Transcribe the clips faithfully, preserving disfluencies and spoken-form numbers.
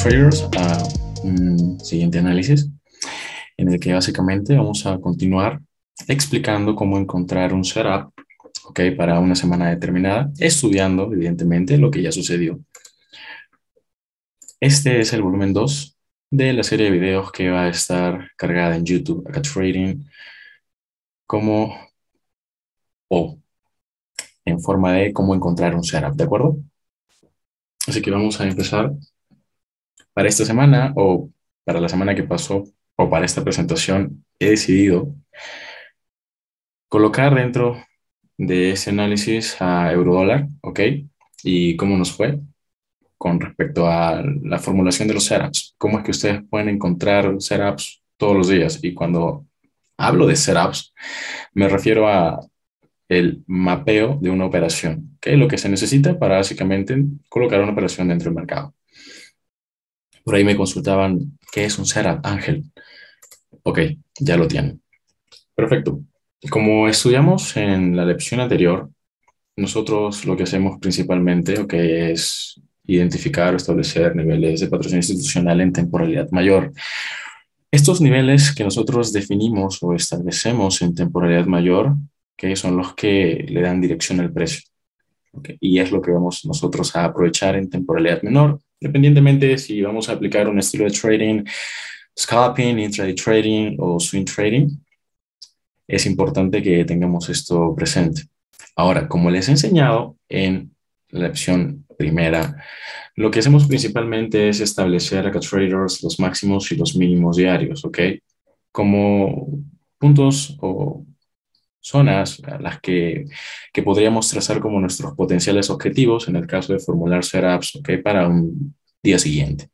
Traders a un siguiente análisis en el que básicamente vamos a continuar explicando cómo encontrar un setup, ¿ok? Para una semana determinada, estudiando evidentemente lo que ya sucedió. Este es el volumen dos de la serie de videos que va a estar cargada en YouTube, acá Trading, como o en forma de cómo encontrar un setup, ¿de acuerdo? Así que vamos a empezar para esta semana o para la semana que pasó o para esta presentación. He decidido colocar dentro de ese análisis a eurodólar, ¿ok? Y cómo nos fue con respecto a la formulación de los setups. Cómo es que ustedes pueden encontrar setups todos los días. Y cuando hablo de setups, me refiero a el mapeo de una operación, que es lo que se necesita para básicamente colocar una operación dentro del mercado. Por ahí me consultaban, ¿qué es un setup, Ángel? Ok, ya lo tienen. Perfecto. Como estudiamos en la lección anterior, nosotros lo que hacemos principalmente, ok, es identificar o establecer niveles de patrocinio institucional en temporalidad mayor. Estos niveles que nosotros definimos o establecemos en temporalidad mayor, que son los que le dan dirección al precio. Okay. Y es lo que vamos nosotros a aprovechar en temporalidad menor, independientemente de si vamos a aplicar un estilo de trading, scalping, intraday trading o swing trading. Es importante que tengamos esto presente. Ahora, como les he enseñado en la lección primera, lo que hacemos principalmente es establecer acá traders los máximos y los mínimos diarios, ¿ok? Como puntos o zonas a las que, que podríamos trazar como nuestros potenciales objetivos en el caso de formular setups, ¿ok? Para un día siguiente.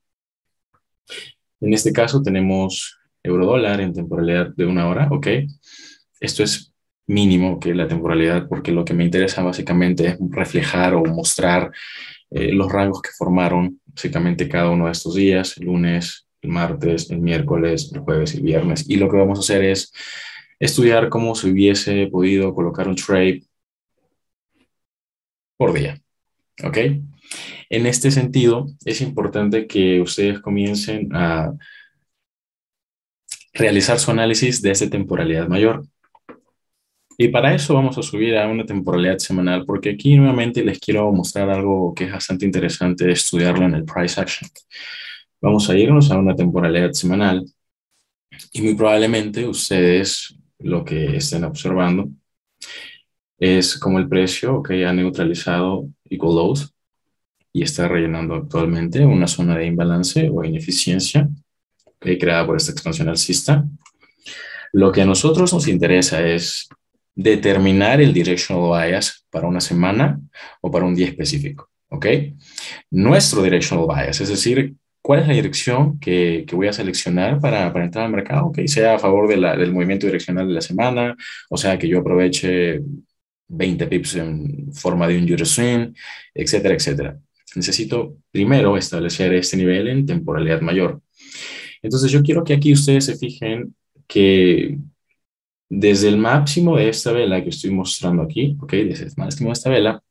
En este caso tenemos euro-dólar en temporalidad de una hora, ¿ok? Esto es mínimo que la temporalidad, porque lo que me interesa básicamente es reflejar o mostrar eh, los rangos que formaron básicamente cada uno de estos días, el lunes, el martes, el miércoles, el jueves y el viernes. Y lo que vamos a hacer es estudiar cómo se hubiese podido colocar un trade por día, ¿ok? En este sentido, es importante que ustedes comiencen a realizar su análisis desde temporalidad mayor. Y para eso vamos a subir a una temporalidad semanal, porque aquí nuevamente les quiero mostrar algo que es bastante interesante estudiarlo en el price action. Vamos a irnos a una temporalidad semanal y muy probablemente ustedes lo que estén observando es como el precio que ha neutralizado equal lows y está rellenando actualmente una zona de imbalance o ineficiencia que creada por esta expansión alcista. Lo que a nosotros nos interesa es determinar el directional bias para una semana o para un día específico, ¿ok? Nuestro directional bias, es decir, cuál es la dirección que, que voy a seleccionar para, para entrar al mercado, ¿ok? Sea a favor de la, del movimiento direccional de la semana, o sea, que yo aproveche veinte pips en forma de un euro swing, etcétera, etcétera. Necesito primero establecer este nivel en temporalidad mayor. Entonces yo quiero que aquí ustedes se fijen que desde el máximo de esta vela que estoy mostrando aquí, ok, desde el máximo de esta vela,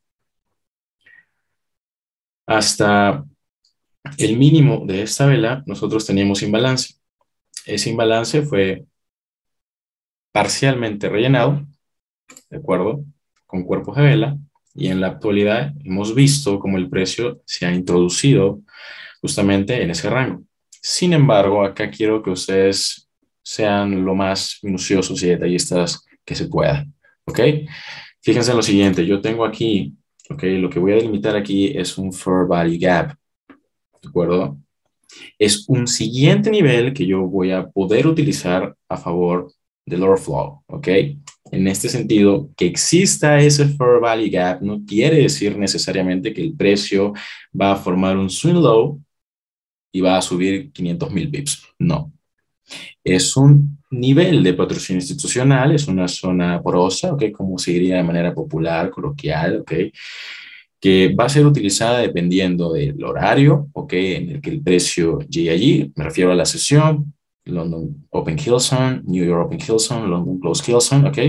hasta el mínimo de esta vela, nosotros teníamos imbalance. Ese imbalance fue parcialmente rellenado, ¿de acuerdo? Con cuerpos de vela, y en la actualidad hemos visto cómo el precio se ha introducido justamente en ese rango. Sin embargo, acá quiero que ustedes sean lo más minuciosos y detallistas que se pueda, ¿ok? Fíjense en lo siguiente, yo tengo aquí, ¿ok? Lo que voy a delimitar aquí es un Fair Value Gap, ¿de acuerdo? Es un siguiente nivel que yo voy a poder utilizar a favor del order flow, ¿ok? En este sentido, que exista ese Fair Value Gap no quiere decir necesariamente que el precio va a formar un swing low y va a subir quinientos mil pips. No. Es un nivel de patrocinio institucional, es una zona porosa, ¿ok? Como se diría de manera popular, coloquial, ¿ok? Que va a ser utilizada dependiendo del horario, ¿ok? En el que el precio llegue allí. Me refiero a la sesión, London Open Kill Zone, New York Open Kill Zone, London Close Kill Zone, ¿ok?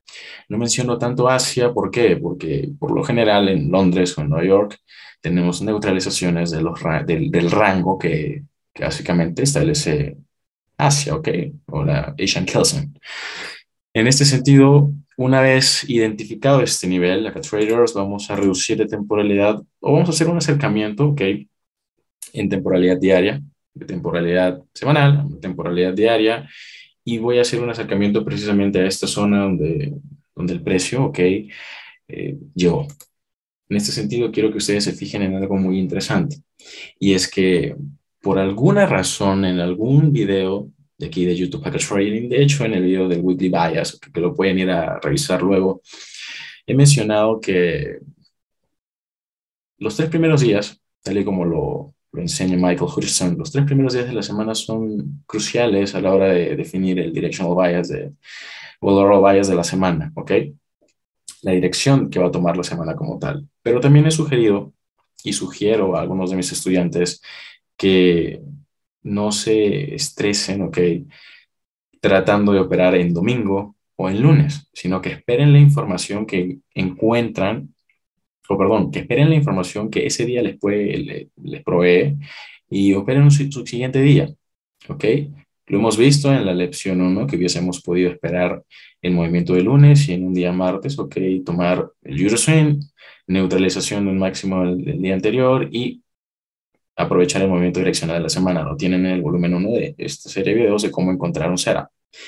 No menciono tanto Asia, ¿por qué? Porque por lo general en Londres o en Nueva York tenemos neutralizaciones de los ra- del, del rango que, que básicamente establece Asia, ¿ok? O la Asian Kelsen. En este sentido, una vez identificado este nivel, acá traders, vamos a reducir de temporalidad o vamos a hacer un acercamiento, ¿ok? En temporalidad diaria, de temporalidad semanal, temporalidad diaria, y voy a hacer un acercamiento precisamente a esta zona donde, donde el precio, ¿ok? Eh, llegó. En este sentido, quiero que ustedes se fijen en algo muy interesante, y es que por alguna razón en algún video de aquí de YouTube Hacker Trading, de hecho en el video del Weekly Bias, que lo pueden ir a revisar luego, he mencionado que los tres primeros días, tal y como lo, lo enseña Michael Hutchison, los tres primeros días de la semana son cruciales a la hora de definir el directional bias de, o el overall bias de la semana, ¿ok? La dirección que va a tomar la semana como tal. Pero también he sugerido y sugiero a algunos de mis estudiantes que no se estresen, ¿ok? Tratando de operar en domingo o en lunes, sino que esperen la información que encuentran, o perdón, que esperen la información que ese día les, puede, le- les provee y operen su, su siguiente día, ¿ok? Lo hemos visto en la lección uno que hubiésemos podido esperar el movimiento de lunes y en un día martes, ¿ok? Tomar el Euro Swing, neutralización del máximo del, del día anterior y aprovechar el movimiento direccional de la semana. Lo tienen en el volumen uno de esta serie de videos de cómo encontrar un setup.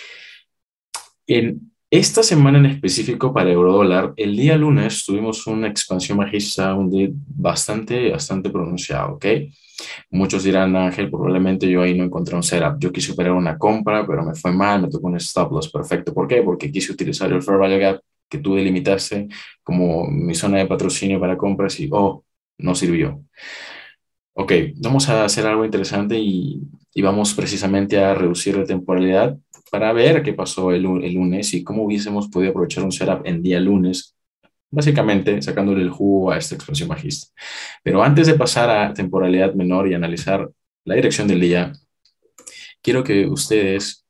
En esta semana en específico para eurodólar, el día lunes tuvimos una expansión bajista un día bastante, bastante pronunciada, ¿ok? Muchos dirán, Ángel, probablemente yo ahí no encontré un setup. Yo quise operar una compra, pero me fue mal, me tocó un stop loss perfecto. ¿Por qué? Porque quise utilizar el Fair Value Gap que tú delimitaste como mi zona de patrocinio para compras y, oh, no sirvió. Ok, vamos a hacer algo interesante y, y vamos precisamente a reducir la temporalidad para ver qué pasó el, lu- el lunes y cómo hubiésemos podido aprovechar un setup en día lunes, básicamente sacándole el jugo a esta expansión bajista. Pero antes de pasar a temporalidad menor y analizar la dirección del día, quiero que ustedes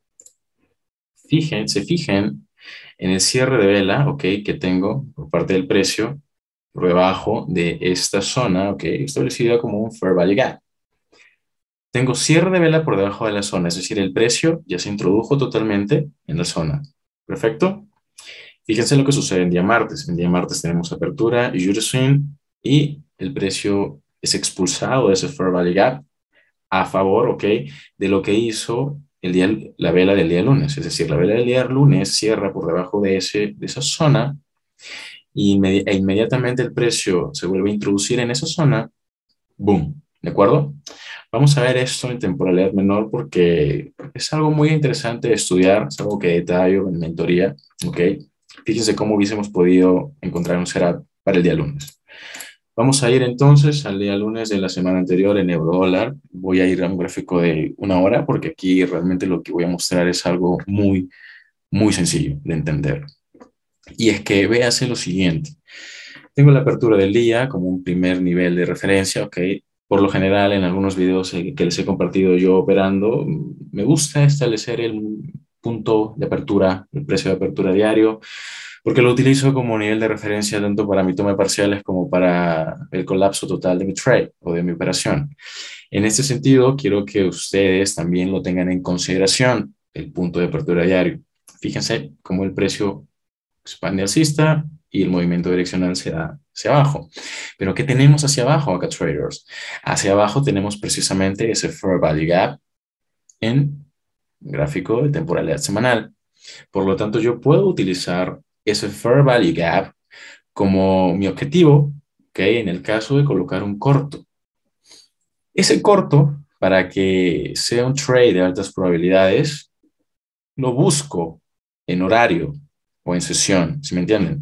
fijen, se fijen en el cierre de vela, ok, que tengo por parte del precio por debajo de esta zona, ok, establecida como un Fair Value Gap. Tengo cierre de vela por debajo de la zona, es decir, el precio ya se introdujo totalmente en la zona. Perfecto. Fíjense lo que sucede en día martes. En día martes tenemos apertura y Euro Swing y el precio es expulsado de ese Fair Value Gap a favor, ¿ok? De lo que hizo el día, la vela del día lunes. Es decir, la vela del día lunes cierra por debajo de, ese, de esa zona y inmedi e inmediatamente el precio se vuelve a introducir en esa zona. Boom. ¿De acuerdo? Vamos a ver esto en temporalidad menor porque es algo muy interesante de estudiar, es algo que detallo en mentoría, ¿ok? Fíjense cómo hubiésemos podido encontrar un setup para el día lunes. Vamos a ir entonces al día lunes de la semana anterior en euro dólar. Voy a ir a un gráfico de una hora porque aquí realmente lo que voy a mostrar es algo muy, muy sencillo de entender. Y es que véase lo siguiente. Tengo la apertura del día como un primer nivel de referencia, ¿ok? Por lo general, en algunos videos eh, que les he compartido yo operando, mm, me gusta establecer el punto de apertura, el precio de apertura diario, porque lo utilizo como nivel de referencia tanto para mi toma de parciales como para el colapso total de mi trade o de mi operación. En este sentido, quiero que ustedes también lo tengan en consideración, el punto de apertura diario. Fíjense cómo el precio expande alcista y el movimiento direccional se da hacia abajo. Pero ¿qué tenemos hacia abajo acá, traders? Hacia abajo tenemos precisamente ese Fair Value Gap en gráfico de temporalidad semanal. Por lo tanto, yo puedo utilizar ese Fair Value Gap como mi objetivo, ¿ok? En el caso de colocar un corto. Ese corto, para que sea un trade de altas probabilidades, lo busco en horario o en sesión, ¿sí me entienden?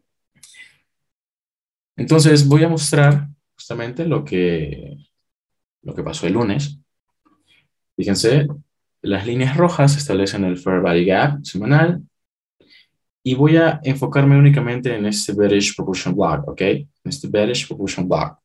Entonces voy a mostrar justamente lo que, lo que pasó el lunes. Fíjense, las líneas rojas establecen el Fair Value Gap semanal y voy a enfocarme únicamente en este Bearish Proportion Block, ¿ok? En este Bearish Proportion Block.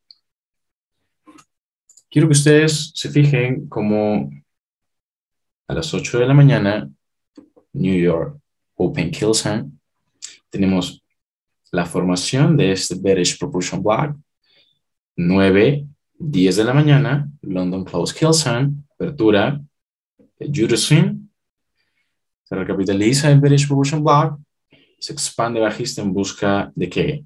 Quiero que ustedes se fijen como a las ocho de la mañana, New York Open Kill Sign, Tenemos la formación de este bearish proportion block, nueve, diez de la mañana, London Close Kill Zone, apertura, Judo Swing, se recapitaliza el bearish proportion block, se expande bajista en busca de qué?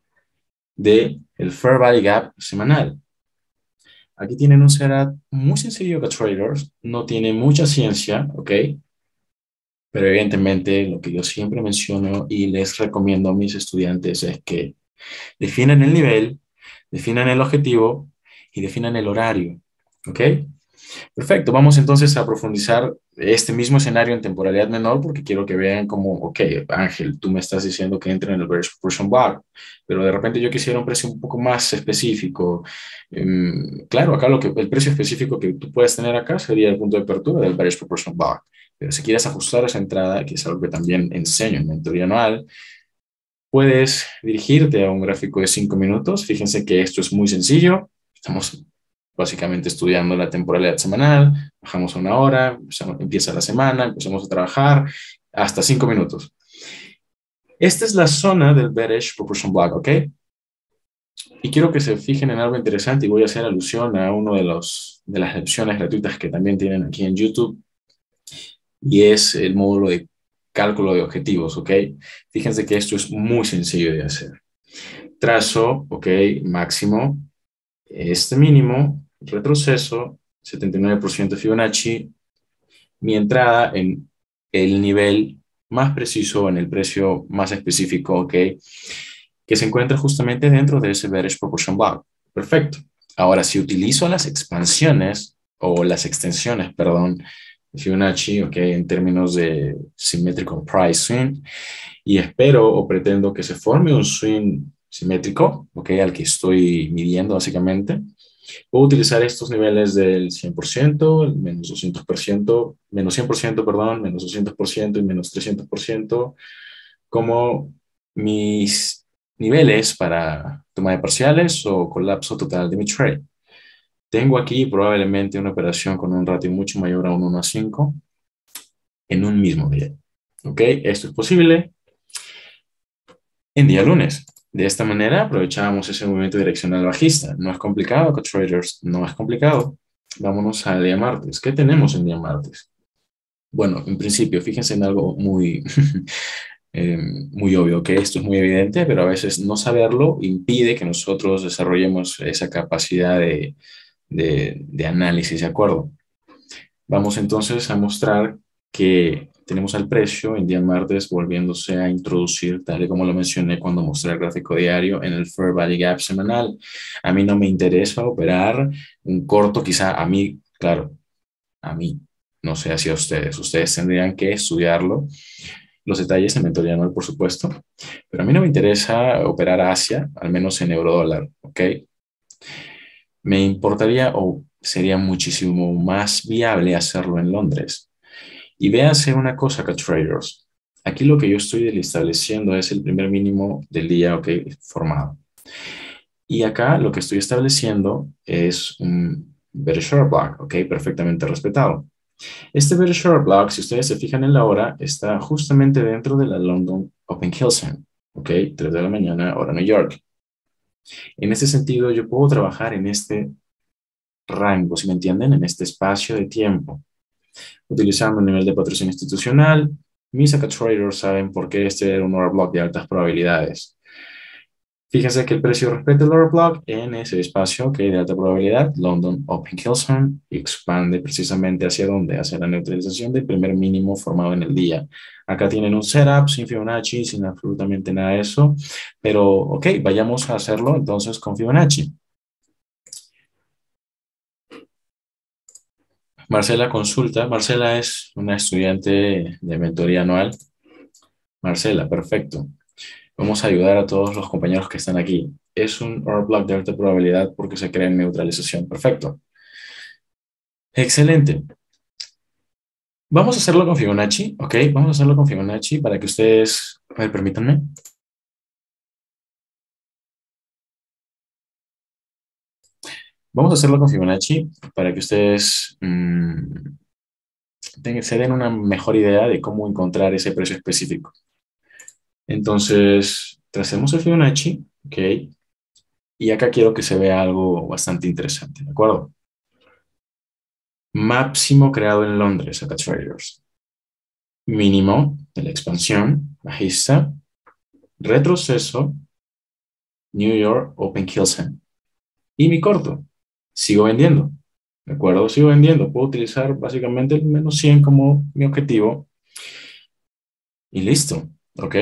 De el Fair Value Gap semanal. Aquí tienen un setup muy sencillo de traders, no tiene mucha ciencia, ¿ok? Pero evidentemente lo que yo siempre menciono y les recomiendo a mis estudiantes es que definan el nivel, definan el objetivo y definan el horario, ¿ok? Perfecto, vamos entonces a profundizar este mismo escenario en temporalidad menor porque quiero que vean como, ok, Ángel, tú me estás diciendo que entre en el bearish proportion block, pero de repente yo quisiera un precio un poco más específico. Um, claro, acá lo que, el precio específico que tú puedes tener acá sería el punto de apertura del bearish proportion block, pero si quieres ajustar esa entrada, que es algo que también enseño en mentoría anual, puedes dirigirte a un gráfico de cinco minutos. Fíjense que esto es muy sencillo. Estamos básicamente estudiando la temporalidad semanal, bajamos a una hora, empieza la semana, empezamos a trabajar, hasta cinco minutos. Esta es la zona del bearish proportion block, ¿ok? Y quiero que se fijen en algo interesante y voy a hacer alusión a uno de, los, de las lecciones gratuitas que también tienen aquí en YouTube y es el módulo de cálculo de objetivos, ¿ok? Fíjense que esto es muy sencillo de hacer. Trazo, ¿ok? Máximo, este mínimo, retroceso, setenta y nueve por ciento Fibonacci, mi entrada en el nivel más preciso, en el precio más específico, ¿ok? Que se encuentra justamente dentro de ese bearish proportion block. Perfecto. Ahora, si utilizo las expansiones o las extensiones, perdón, Fibonacci, ¿ok? En términos de symmetrical price swing, y espero o pretendo que se forme un swing simétrico, ¿ok? Al que estoy midiendo básicamente. Puedo utilizar estos niveles del cien por ciento, el menos doscientos por ciento, menos cien por ciento, perdón, menos doscientos por ciento y menos trescientos por ciento como mis niveles para toma de parciales o colapso total de mi trade. Tengo aquí probablemente una operación con un ratio mucho mayor a un uno a cinco en un mismo día. ¿Ok? Esto es posible en día lunes. De esta manera aprovechamos ese movimiento direccional bajista. No es complicado, traders, no es complicado. Vámonos al día martes. ¿Qué tenemos en día martes? Bueno, en principio, fíjense en algo muy, eh, muy obvio, que esto es muy evidente, pero a veces no saberlo impide que nosotros desarrollemos esa capacidad de, de, de análisis, ¿de acuerdo? Vamos entonces a mostrar que tenemos al precio en día martes volviéndose a introducir, tal y como lo mencioné cuando mostré el gráfico diario, en el Fair Value Gap semanal. A mí no me interesa operar un corto, quizá a mí, claro, a mí, no sé si a ustedes. Ustedes tendrían que estudiarlo, los detalles en mentoría anual, por supuesto, pero a mí no me interesa operar Asia, al menos en eurodólar, ¿ok? Me importaría o sería muchísimo más viable hacerlo en Londres. Y véanse una cosa, que traders. Aquí lo que yo estoy estableciendo es el primer mínimo del día, ok, formado. Y acá lo que estoy estableciendo es un bearish short block, ok, perfectamente respetado. Este bearish short block, si ustedes se fijan en la hora, está justamente dentro de la London Open Kill Zone, ok, tres de la mañana, hora New York. En este sentido, yo puedo trabajar en este rango, si me entienden, en este espacio de tiempo, utilizando un nivel de patrocinio institucional. Mis acá traders saben por qué este era un order block de altas probabilidades. Fíjense que el precio respeta el order block en ese espacio que de alta probabilidad, London Open Kill Zone, y expande precisamente hacia dónde, hacia la neutralización del primer mínimo formado en el día. Acá tienen un setup sin Fibonacci, sin absolutamente nada de eso, pero ok, vayamos a hacerlo entonces con Fibonacci. Marcela consulta. Marcela es una estudiante de mentoría anual. Marcela, perfecto. Vamos a ayudar a todos los compañeros que están aquí. Es un order block de alta probabilidad porque se crea en neutralización. Perfecto. Excelente. Vamos a hacerlo con Fibonacci, ¿ok? Vamos a hacerlo con Fibonacci para que ustedes... A ver, permítanme. Vamos a hacerlo con Fibonacci para que ustedes mmm, se den una mejor idea de cómo encontrar ese precio específico. Entonces, tracemos el Fibonacci, ¿ok? Y acá quiero que se vea algo bastante interesante, ¿de acuerdo? Máximo creado en Londres, acá traders. Mínimo de la expansión, bajista, retroceso, New York Open Kill Sign. Y mi corto, sigo vendiendo, ¿de acuerdo? Sigo vendiendo. Puedo utilizar básicamente el menos cien como mi objetivo. Y listo, ¿ok?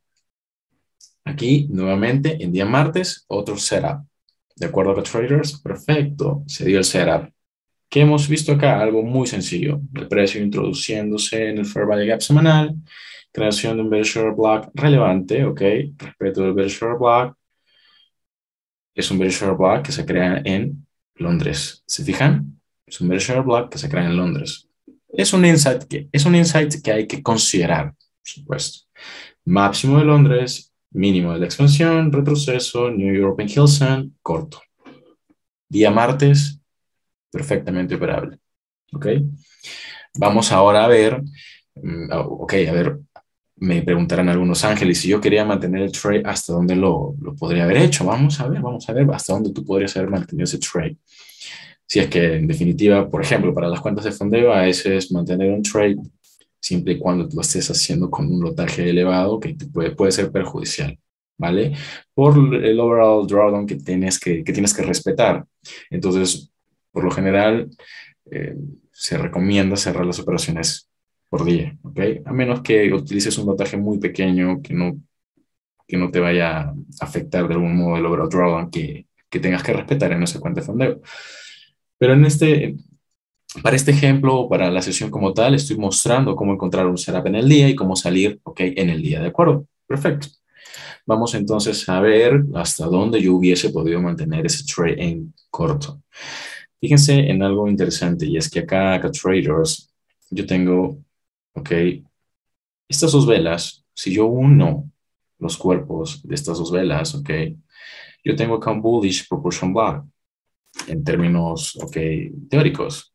Aquí, nuevamente, en día martes, otro setup. ¿De acuerdo acá traders? Perfecto, se dio el setup. ¿Qué hemos visto acá? Algo muy sencillo. El precio introduciéndose en el Fair Value Gap semanal, creación de un Bearish Order Block relevante, ¿ok? Respeto del Bearish Order Block. Es un Bearish Order Block que se crea en Londres. ¿Se fijan? Es un Bearish Order Block que se crea en Londres. Es un insight que, es un insight que hay que considerar, por supuesto. Máximo de Londres, mínimo de la expansión, retroceso, New European Hillsand, corto. Día martes, perfectamente operable. ¿Ok? Vamos ahora a ver, mm, ok, a ver, me preguntarán algunos ángeles si yo quería mantener el trade, ¿hasta dónde lo, lo podría haber hecho? Vamos a ver, vamos a ver hasta dónde tú podrías haber mantenido ese trade. Si es que, en definitiva, por ejemplo, para las cuentas de fondeo, a veces mantener un trade, siempre y cuando lo estés haciendo con un lotaje elevado, que te puede, puede ser perjudicial, ¿vale? Por el overall drawdown que tienes que, que, tienes que respetar. Entonces, por lo general, eh, se recomienda cerrar las operaciones por día, ¿ok? A menos que utilices un lotaje muy pequeño que no, que no te vaya a afectar de algún modo el overall drawdown que, que tengas que respetar en esa cuenta de fondeo. Pero en este, para este ejemplo, para la sesión como tal, estoy mostrando cómo encontrar un setup en el día y cómo salir, ok, en el día, ¿de acuerdo? Perfecto. Vamos entonces a ver hasta dónde yo hubiese podido mantener ese trade en corto. Fíjense en algo interesante y es que acá, acá traders, yo tengo, ok, estas dos velas, si yo uno los cuerpos de estas dos velas, ok, yo tengo acá un bullish proportion block en términos, ok, teóricos.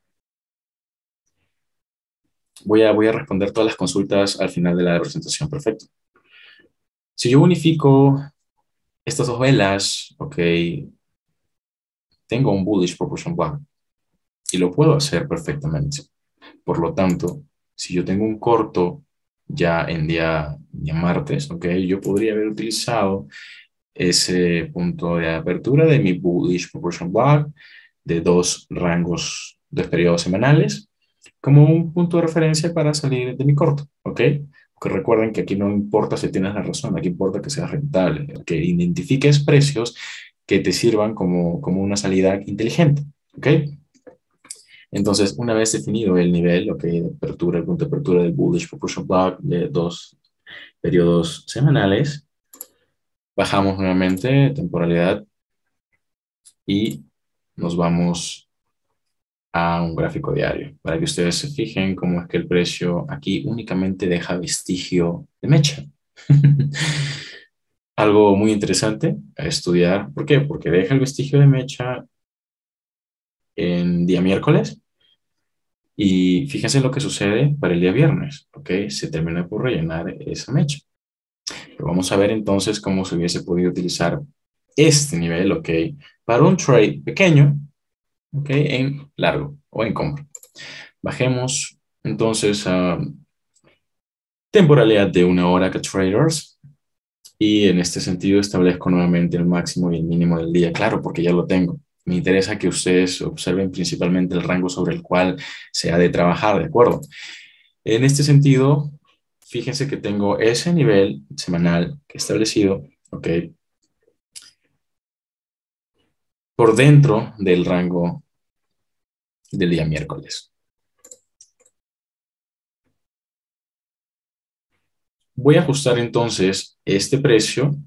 Voy a, voy a responder todas las consultas al final de la presentación, perfecto. Si yo unifico estas dos velas, ok, tengo un bullish proportion block y lo puedo hacer perfectamente. Por lo tanto, si yo tengo un corto ya en día, día martes, ok, yo podría haber utilizado ese punto de apertura de mi bullish proportion block de dos rangos, dos periodos semanales, como un punto de referencia para salir de mi corto, ¿ok? Porque recuerden que aquí no importa si tienes la razón, aquí importa que seas rentable, que identifiques precios que te sirvan como, como una salida inteligente, ¿ok? Entonces, una vez definido el nivel, ok, de apertura, el punto de apertura del bullish proportion block de dos periodos semanales, bajamos nuevamente temporalidad y nos vamos a un gráfico diario para que ustedes se fijen cómo es que el precio aquí únicamente deja vestigio de mecha. Algo muy interesante a estudiar. ¿Por qué? Porque deja el vestigio de mecha en día miércoles y fíjense lo que sucede para el día viernes, ¿ok? Se termina por rellenar esa mecha. Pero vamos a ver entonces cómo se hubiese podido utilizar este nivel, ¿ok? Para un trade pequeño, ¿ok? En largo o en compra. Bajemos entonces a temporalidad de una hora que traders y en este sentido establezco nuevamente el máximo y el mínimo del día. Claro, porque ya lo tengo. Me interesa que ustedes observen principalmente el rango sobre el cual se ha de trabajar, ¿de acuerdo? En este sentido, fíjense que tengo ese nivel semanal que he establecido, ¿ok? Por dentro del rango del día miércoles. Voy a ajustar entonces este precio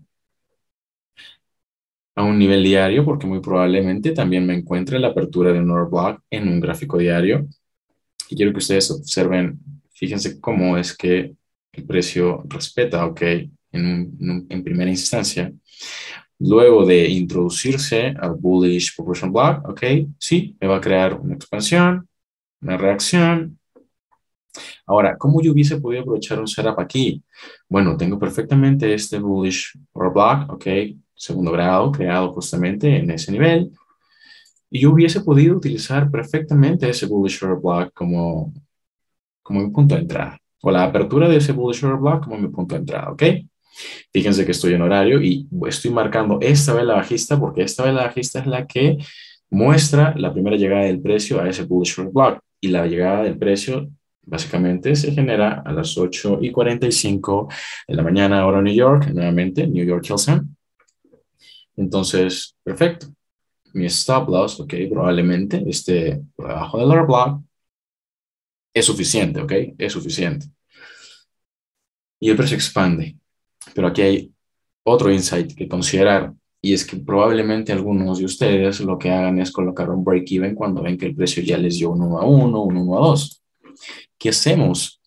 a un nivel diario porque muy probablemente también me encuentre la apertura de un order block en un gráfico diario. Y quiero que ustedes observen, fíjense cómo es que el precio respeta, ok, en, un, en primera instancia. Luego de introducirse al bullish proportion block, ok, sí, me va a crear una expansión, una reacción, Ahora, ¿cómo yo hubiese podido aprovechar un setup aquí? Bueno, tengo perfectamente este bullish order block, ok, segundo grado, creado justamente en ese nivel. Y yo hubiese podido utilizar perfectamente ese bullish order block como, como mi punto de entrada. O la apertura de ese bullish order block como mi punto de entrada, ¿ok? Fíjense que estoy en horario y estoy marcando esta vela bajista porque esta vela bajista es la que muestra la primera llegada del precio a ese bullish order block. Y la llegada del precio básicamente se genera a las ocho y cuarenta y cinco de la mañana, hora New York, nuevamente New York Kilson. Entonces, perfecto. Mi stop loss, ok, probablemente esté por debajo del order block. Es suficiente, ok, es suficiente. Y el precio expande. Pero aquí hay otro insight que considerar, y es que probablemente algunos de ustedes lo que hagan es colocar un break-even cuando ven que el precio ya les dio un uno a uno, un uno a dos. ¿Qué hacemos?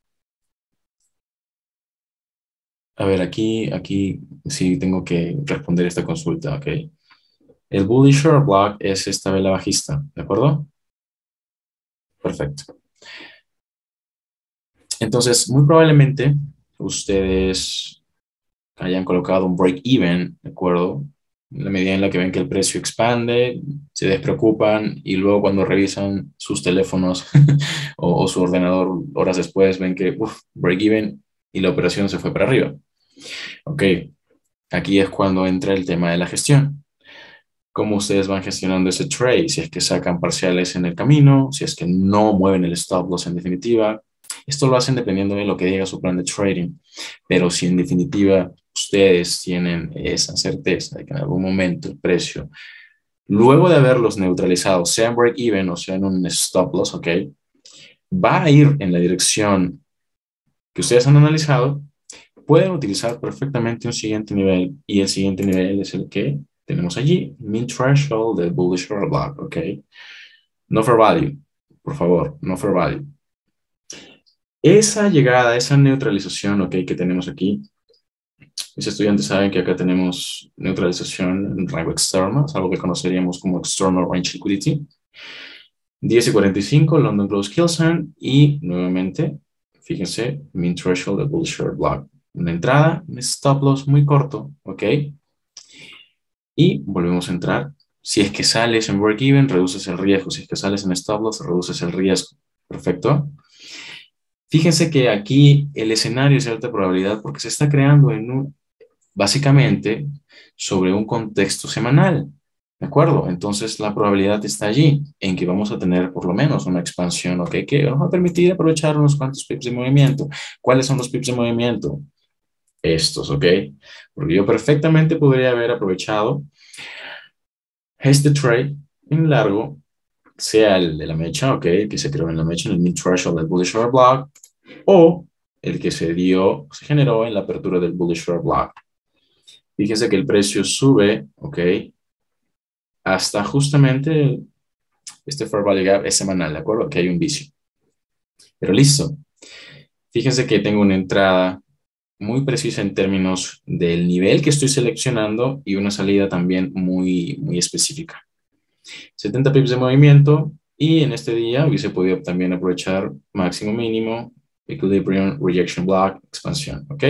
A ver, aquí, aquí sí tengo que responder esta consulta, ¿ok? El bullish order block es esta vela bajista, ¿de acuerdo? Perfecto. Entonces, muy probablemente ustedes hayan colocado un break-even, ¿de acuerdo? En la medida en la que ven que el precio expande, se despreocupan y luego cuando revisan sus teléfonos o, o su ordenador horas después ven que, uff, break-even y la operación se fue para arriba. Ok, aquí es cuando entra el tema de la gestión. ¿Cómo ustedes van gestionando ese trade? Si es que sacan parciales en el camino, si es que no mueven el stop loss en definitiva. Esto lo hacen dependiendo de lo que diga su plan de trading. Pero si en definitiva ustedes tienen esa certeza de que en algún momento el precio, luego de haberlos neutralizado, sea en break-even o sea en un stop loss, ¿ok? Va a ir en la dirección que ustedes han analizado, pueden utilizar perfectamente un siguiente nivel y el siguiente nivel es el que tenemos allí, min threshold de bullish order block, ¿ok? No fair value, por favor, no fair value. Esa llegada, esa neutralización, ¿ok? Que tenemos aquí, mis estudiantes saben que acá tenemos neutralización en rango externo, es algo que conoceríamos como external range liquidity. diez y cuarenta y cinco, London Close Kilson y nuevamente, fíjense, min threshold de bullish order block. Una entrada, un stop loss muy corto, ¿ok? Y volvemos a entrar. Si es que sales en break-even, reduces el riesgo. Si es que sales en stop loss, reduces el riesgo. Perfecto. Fíjense que aquí el escenario es de alta probabilidad porque se está creando en un, básicamente sobre un contexto semanal. ¿De acuerdo? Entonces la probabilidad está allí en que vamos a tener por lo menos una expansión, ¿ok? Que nos va a permitir aprovechar unos cuantos pips de movimiento. ¿Cuáles son los pips de movimiento? Estos, ¿ok? Porque yo perfectamente podría haber aprovechado este trade en largo, sea el de la mecha, ok, el que se creó en la mecha en el mid threshold del bullish order block, o el que se dio, se generó en la apertura del bullish order block. Fíjense que el precio sube, ok, hasta justamente este fair value gap es semanal, ¿de acuerdo? Que hay un vicio. Pero listo. Fíjense que tengo una entrada muy precisa en términos del nivel que estoy seleccionando y una salida también muy, muy específica. setenta pips de movimiento y en este día hubiese podido también aprovechar máximo mínimo, equilibrium, rejection block, expansión, ¿ok?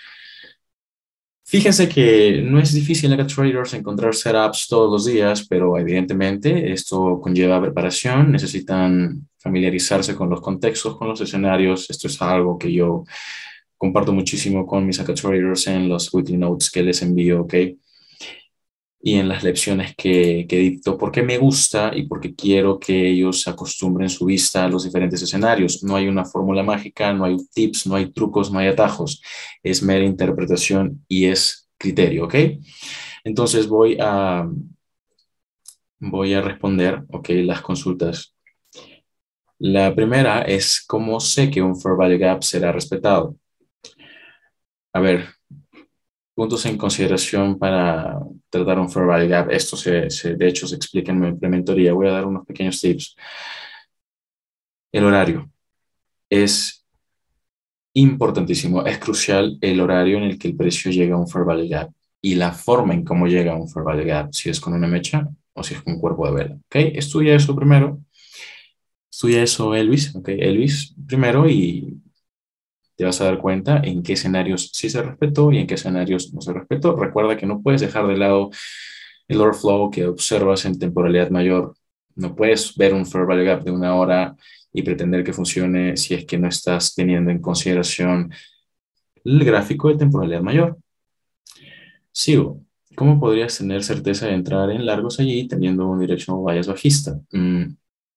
Fíjense que no es difícil acá traders encontrar setups todos los días, pero evidentemente esto conlleva preparación, necesitan familiarizarse con los contextos, con los escenarios. Esto es algo que yo comparto muchísimo con mis acá traders en los weekly notes que les envío, ¿ok? Y en las lecciones que, que dicto, porque me gusta y porque quiero que ellos acostumbren su vista a los diferentes escenarios. No hay una fórmula mágica, no hay tips, no hay trucos, no hay atajos. Es mera interpretación y es criterio, ¿ok? Entonces voy a, voy a responder, ¿ok? Las consultas. La primera es cómo sé que un fair value gap será respetado. A ver, puntos en consideración para tratar un fair value gap. Esto se, se, de hecho se explica en mi mentoría. Voy a dar unos pequeños tips. El horario es importantísimo, es crucial el horario en el que el precio llega a un fair value gap y la forma en cómo llega a un fair value gap, si es con una mecha o si es con un cuerpo de vela. ¿Ok? Estudia eso primero Estudia eso, Elvis, ¿ok? Elvis primero y te vas a dar cuenta en qué escenarios sí se respetó y en qué escenarios no se respetó. Recuerda que no puedes dejar de lado el order flow que observas en temporalidad mayor. No puedes ver un fair value gap de una hora y pretender que funcione si es que no estás teniendo en consideración el gráfico de temporalidad mayor. Sigo. ¿Cómo podrías tener certeza de entrar en largos allí teniendo un directional bias bajista? Mm,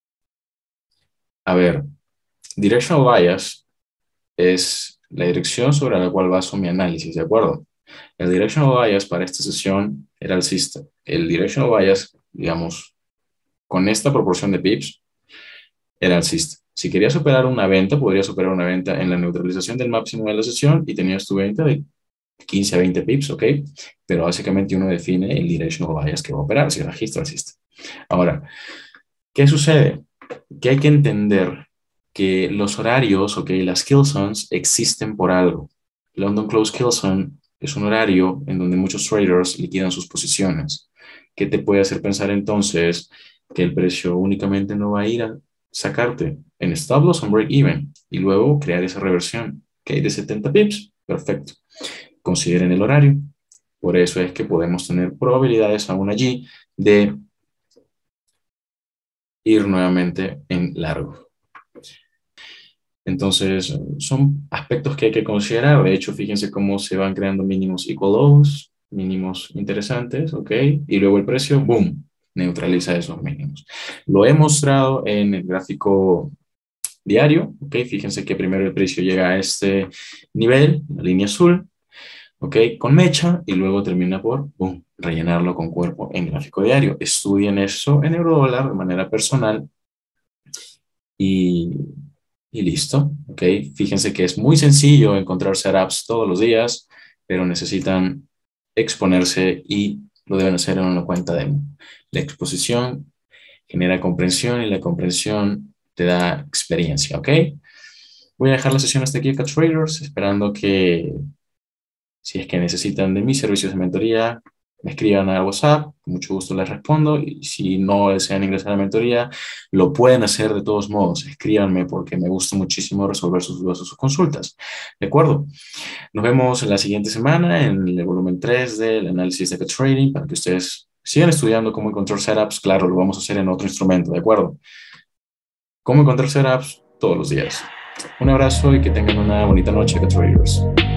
a ver, directional bias es la dirección sobre la cual baso mi análisis, ¿de acuerdo? El directional bias para esta sesión era alcista. El directional bias, digamos, con esta proporción de pips, era alcista. Si querías operar una venta, podrías operar una venta en la neutralización del máximo de la sesión y tenías tu venta de quince a veinte pips, ¿ok? Pero básicamente uno define el directional bias que va a operar, si registra alcista. Ahora, ¿qué sucede? Que hay que entender que los horarios, ok, las kill zones existen por algo. London Close Kill Zone es un horario en donde muchos traders liquidan sus posiciones. ¿Qué te puede hacer pensar entonces que el precio únicamente no va a ir a sacarte en stop loss o break even y luego crear esa reversión que hay de setenta pips? Perfecto. Consideren el horario. Por eso es que podemos tener probabilidades aún allí de ir nuevamente en largo. Entonces, son aspectos que hay que considerar. De hecho, fíjense cómo se van creando mínimos equal lows, mínimos interesantes, ¿ok? Y luego el precio, boom, neutraliza esos mínimos. Lo he mostrado en el gráfico diario, ¿ok? Fíjense que primero el precio llega a este nivel, la línea azul, ¿ok? Con mecha y luego termina por, boom, rellenarlo con cuerpo en gráfico diario. Estudien eso en eurodólar de manera personal y, y listo, ¿ok? Fíjense que es muy sencillo encontrar setups todos los días, pero necesitan exponerse y lo deben hacer en una cuenta demo. La exposición genera comprensión y la comprensión te da experiencia, ¿ok? Voy a dejar la sesión hasta aquí acá, traders, esperando que si es que necesitan de mis servicios de mentoría, me escriban al WhatsApp, con mucho gusto les respondo. Y si no desean ingresar a la mentoría, lo pueden hacer de todos modos. Escríbanme porque me gusta muchísimo resolver sus dudas o sus consultas. ¿De acuerdo? Nos vemos en la siguiente semana en el volumen tres del análisis de Cat Trading para que ustedes sigan estudiando cómo encontrar setups. Claro, lo vamos a hacer en otro instrumento, ¿de acuerdo? Cómo encontrar setups todos los días. Un abrazo y que tengan una bonita noche, Cat Traders.